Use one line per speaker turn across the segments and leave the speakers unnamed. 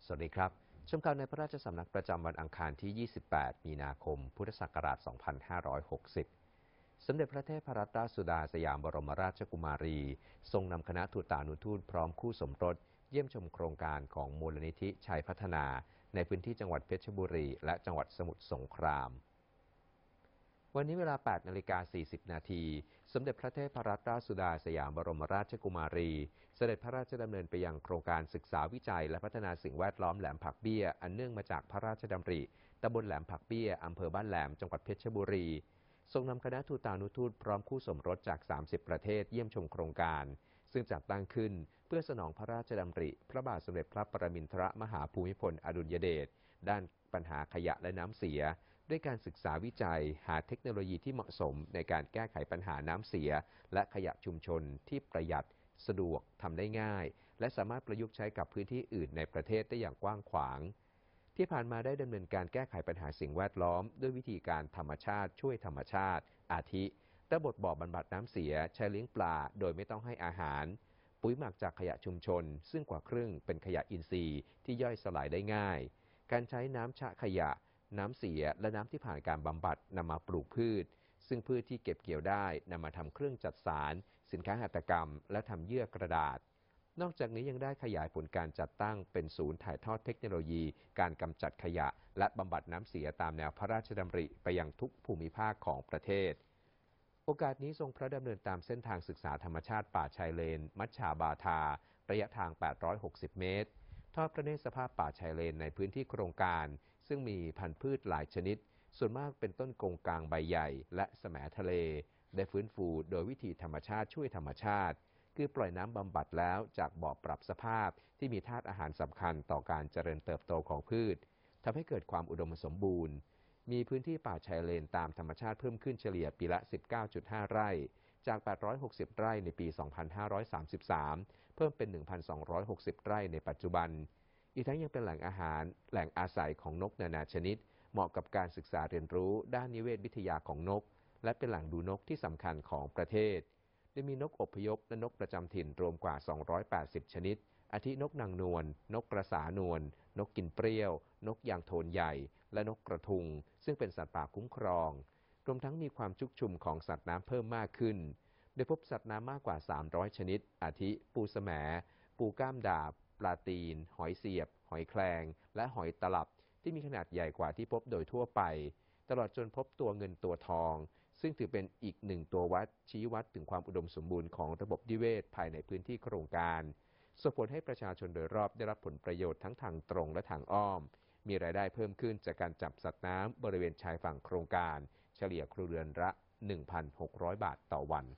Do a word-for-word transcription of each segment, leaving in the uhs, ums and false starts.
สวัสดีครับชมข่าวในพระราชสำนักประจำวันอังคารที่ ยี่สิบแปด มีนาคม พุทธศักราช สองพันห้าร้อยหกสิบ สมเด็จพระเทพรัตนราชสุดาสยามบรมราชกุมารี ทรงนำคณะทูตานุทูตพร้อมคู่สมรสเยี่ยมชมโครงการของมูลนิธิชัยพัฒนาในพื้นที่จังหวัดเพชรบุรีและจังหวัดสมุทรสงครามวันนี้เวลา แปดนาฬิกาสี่สิบ นาที สมเด็จพระเทพรัตนราชสุดาสยามบรมราชกุมารี เสด็จพระราชดำเนินไปยังโครงการศึกษาวิจัยและพัฒนาสิ่งแวดล้อมแหลมผักเบี้ยอันเนื่องมาจากพระราชดำริตำบลแหลมผักเบี้ยอำเภอบ้านแหลมจังหวัดเพชรบุรีทรงนำคณะทูตานุทูตพร้อมคู่สมรสจาก สามสิบ ประเทศเยี่ยมชมโครงการซึ่งจัดตั้งขึ้นเพื่อสนองพระราชดำริพระบาทสมเด็จพระปรมินทรมหาภูมิพลอดุลยเดชด้านปัญหาขยะและน้ำเสียด้วยการศึกษาวิจัยหาเทคโนโลยีที่เหมาะสมในการแก้ไขปัญหาน้ำเสียและขยะชุมชนที่ประหยัดสะดวกทำได้ง่ายและสามารถประยุกต์ใช้กับพื้นที่อื่นในประเทศได้อย่างกว้างขวางที่ผ่านมาได้ดำเนินการแก้ไขปัญหาสิ่งแวดล้อมด้วยวิธีการธรรมชาติช่วยธรรมชาติอาทิระบบบ่อบำบัดน้ำเสียใช้เลี้ยงปลาโดยไม่ต้องให้อาหารปุ๋ยหมักจากขยะชุมชนซึ่งกว่าครึ่งเป็นขยะอินทรีย์ที่ย่อยสลายได้ง่ายการใช้น้ำชะขยะน้ำเสียและน้ำที่ผ่านการบำบัดนำมาปลูกพืชซึ่งพืชที่เก็บเกี่ยวได้นำมาทำเครื่องจักสานสินค้าหัตถกรรมและทำเยื่อกระดาษนอกจากนี้ยังได้ขยายผลการจัดตั้งเป็นศูนย์ถ่ายทอดเทคโนโลยีการกำจัดขยะและบำบัดน้ำเสียตามแนวพระราชดำริไปยังทุกภูมิภาคของประเทศโอกาสนี้ทรงพระดำเนินตามเส้นทางศึกษาธรรมชาติป่าชายเลนมัชชาบาทาระยะทางแปดร้อยหกสิบเมตรทอดพระเนตรสภาพป่าชายเลนในพื้นที่โครงการซึ่งมีพันธุ์พืชหลายชนิดส่วนมากเป็นต้นกงกลางใบใหญ่และแสมทะเลได้ฟื้นฟูโดยวิธีธรรมชาติช่วยธรรมชาติคือปล่อยน้ำบำบัดแล้วจากบ่อปรับสภาพที่มีธาตุอาหารสำคัญต่อการเจริญเติบโตของพืชทำให้เกิดความอุดมสมบูรณ์มีพื้นที่ป่าชายเลนตามธรรมชาติเพิ่มขึ้นเฉลี่ยปีละ สิบเก้าจุดห้า ไร่จากแปดร้อยหกสิบไร่ในปี สองพันห้าร้อยสามสิบสาม เพิ่มเป็น หนึ่งพันสองร้อยหกสิบ ไร่ในปัจจุบันอีกทั้งยังเป็นแหล่งอาหารแหล่งอาศัยของนกนานาชนิดเหมาะกับการศึกษาเรียนรู้ด้านนิเวศวิทยาของนกและเป็นแหล่งดูนกที่สำคัญของประเทศโดยมีนกอพยพและนกประจำถิ่นรวมกว่าสองร้อยแปดสิบชนิดอาทินกนางนวลนกกระสานวลนกกินเปรี้ยวนกยางโทนใหญ่และนกกระทุงซึ่งเป็นสัตว์ป่าคุ้มครองรวมทั้งมีความชุกชุมของสัตว์น้ำเพิ่มมากขึ้นโดยพบสัตว์น้ำมากกว่าสามร้อยชนิดอาทิปูแสมปูก้ามดาบปลาตีนหอยเสียบหอยแครงและหอยตลับที่มีขนาดใหญ่กว่าที่พบโดยทั่วไปตลอดจนพบตัวเงินตัวทองซึ่งถือเป็นอีกหนึ่งตัววัดชี้วัดถึงความอุดมสมบูรณ์ของระบบนิเวศภายในพื้นที่โครงการส่งผลให้ประชาชนโดยรอบได้รับผลประโยชน์ทั้งทางตรงและทางอ้อมมีรายได้เพิ่มขึ้นจากการจับสัตว์น้ำบริเวณชายฝั่งโครงการเฉลี่ยครัวเรือนละ หนึ่งพันหกร้อย บาทต่อวัน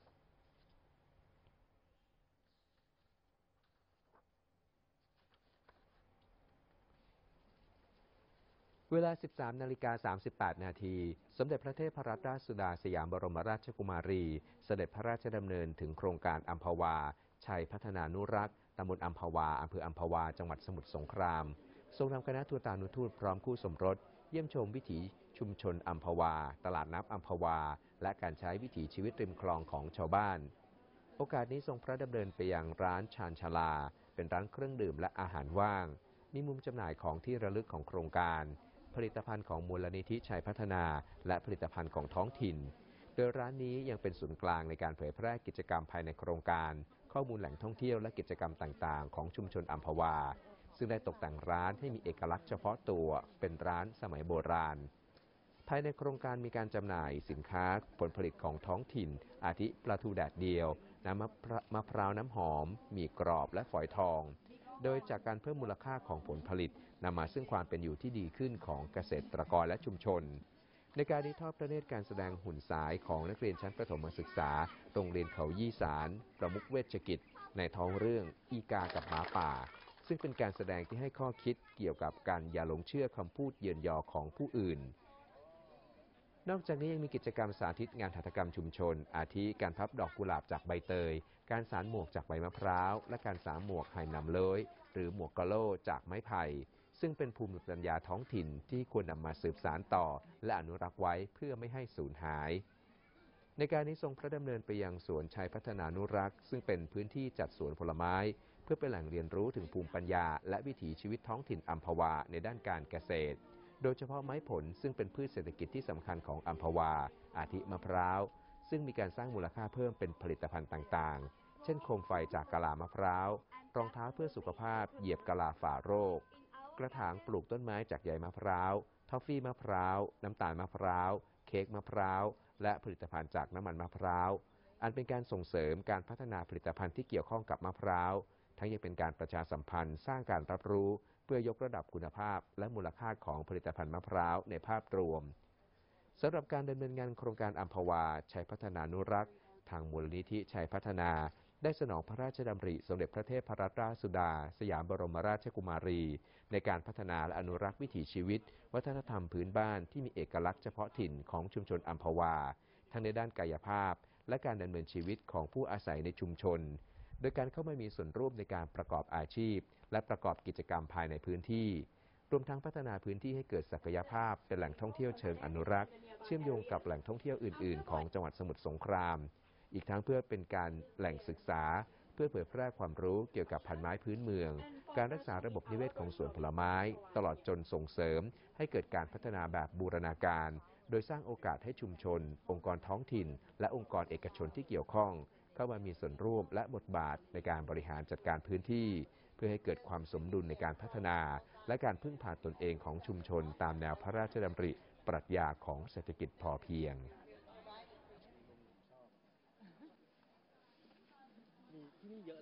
เวลา สิบสามนาฬิกาสามสิบแปด นาทีสมเด็จพระเทพรัตนราชสุดาสยามบรมราชกุมารีเสด็จพระราชดำเนินถึงโครงการอัมพวาชัยพัฒนานุรักษ์ตำบลอัมพวาอำเภออัมพวาจังหวัดสมุทรสงครามทรงนำคณะทูตานุทูตพร้อมคู่สมรสเยี่ยมชมวิถีชุมชนอัมพวาตลาดน้ำอัมพวาและการใช้วิถีชีวิตริมคลองของชาวบ้านโอกาสนี้ทรงพระดำเนินไปยังร้านชานชาลาเป็นร้านเครื่องดื่มและอาหารว่างมีมุมจำหน่ายของที่ระลึกของโครงการผลิตภัณฑ์ของมูลนิธิชัยพัฒนาและผลิตภัณฑ์ของท้องถิ่นโดยร้านนี้ยังเป็นศูนย์กลางในการเผยแพร่กิจกรรมภายในโครงการข้อมูลแหล่งท่องเที่ยวและกิจกรรมต่างๆของชุมชนอัมพวาซึ่งได้ตกแต่งร้านให้มีเอกลักษณ์เฉพาะตัวเป็นร้านสมัยโบราณภายในโครงการมีการจำหน่ายสินค้าผลผลิตของท้องถิ่นอาทิปลาทูแดดเดียวน้ำมะพร้าวน้ำหอมหมี่กรอบและฝอยทองโดยจากการเพิ่มมูลค่าของผลผลิตนำมาซึ่งความเป็นอยู่ที่ดีขึ้นของเกษตรกรและชุมชนในการนี้ทอดพระเนตรการแสดงหุ่นสายของนักเรียนชั้นประถมศึกษาโรงเรียนเขายี่สารประมุขเวชกิจในท้องเรื่องอีกากับหมาป่าซึ่งเป็นการแสดงที่ให้ข้อคิดเกี่ยวกับการอย่าหลงเชื่อคำพูดเยินยอของผู้อื่นนอกจากนี้ยังมีกิจกรรมสาธิตงานหัตถกรรมชุมชนอาทิการพับดอกกุหลาบจากใบเตยการสานหมวกจากใบมะพร้าวและการสานหมวกไหหนำเล้ยหรือหมวกกะโล่จากไม้ไผ่ซึ่งเป็นภูมิปัญญาท้องถิ่นที่ควรนำมาสืบสานต่อและอนุรักษ์ไว้เพื่อไม่ให้สูญหายในการนี้ทรงพระดำเนินไปยังสวนชัยพัฒนานุรักษ์ซึ่งเป็นพื้นที่จัดสวนผลไม้เพื่อพื่อเป็นแหล่งเรียนรู้ถึงภูมิปัญญาและวิถีชีวิตท้องถิ่นอัมพวาในด้านการเกษตรโดยเฉพาะไม้ผลซึ่งเป็นพืชเศรษฐกิจที่สำคัญของอัมพวาอาทิมะพร้าวซึ่งมีการสร้างมูลค่าเพิ่มเป็นผลิตภัณฑ์ต่างๆเช่นโคมไฟจากกะลามะพร้าวรองเท้าเพื่อสุขภาพเหยียบกะลาฝ่าโรคกระถางปลูกต้นไม้จากใยมะพร้าวทอฟฟี่มะพร้าวน้ำตาลมะพร้าวเค้กมะพร้าวและผลิตภัณฑ์จากน้ำมันมะพร้าวอันเป็นการส่งเสริมการพัฒนาผลิตภัณฑ์ที่เกี่ยวข้องกับมะพร้าวทั้งยังเป็นการประชาสัมพันธ์สร้างการรับรู้เพื่อยกระดับคุณภาพและมูลค่าของผลิตภัณฑ์มะพร้าวในภาพรวมสำหรับการดำเนินงานโครงการอัมพวาชัยพัฒนานุรักษ์ทางมูลนิธิชัยพัฒนาได้สนองพระราชดำริสมเด็จพระเทพรัตนราชสุดาสยามบรมราชกุมารีในการพัฒนาและอนุรักษ์วิถีชีวิตวัฒนธรรมพื้นบ้านที่มีเอกลักษณ์เฉพาะถิ่นของชุมชนอัมพวาทั้งในด้านกายภาพและการดำเนินชีวิตของผู้อาศัยในชุมชนโดยการเข้ามามีส่วนร่วมในการประกอบอาชีพและประกอบกิจกรรมภายในพื้นที่รวมทั้งพัฒนาพื้นที่ให้เกิดศักยภาพเป็นแหล่งท่องเที่ยวเชิงอนุรักษ์เชื่อมโยงกับแหล่งท่องเที่ยวอื่นๆของจังหวัดสมุทรสงครามอีกทั้งเพื่อเป็นการแหล่งศึกษาเพื่อเผยแพร่ความรู้เกี่ยวกับพันธุ์ไม้พื้นเมืองการรักษาระบบนิเวศของสวนผลไม้ตลอดจนส่งเสริมให้เกิดการพัฒนาแบบบูรณาการโดยสร้างโอกาสให้ชุมชนองค์กรท้องถิ่นและองค์กรเอกชนที่เกี่ยวข้องเข้ามามีส่วนร่วมและบทบาทในการบริหารจัดการพื้นที่เพื่อให้เกิดความสมดุลในการพัฒนาและการพึ่งพาตนเองของชุมชนตามแนวพระราชดำริปรัชญาของเศรษฐกิจพอเพียง
มีที่นี่เยอะ